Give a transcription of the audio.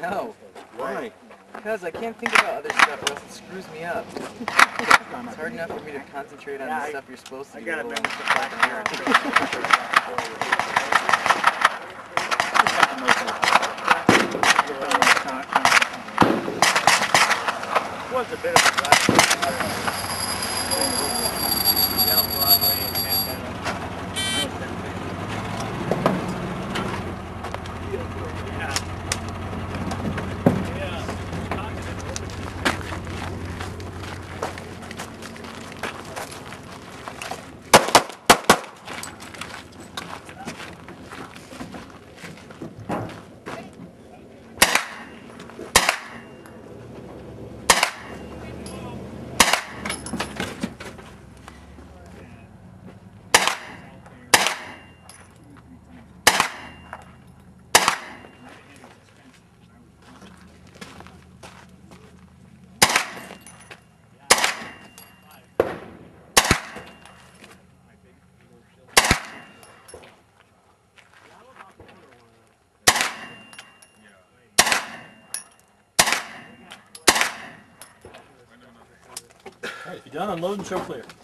No. Why? Because I can't think about other stuff or else it screws me up. It's hard enough for me to concentrate on the stuff you're supposed to do. I gotta bring this back here. It was a bit of a drive. Down Broadway and Alright, if you're done, unload and show clear.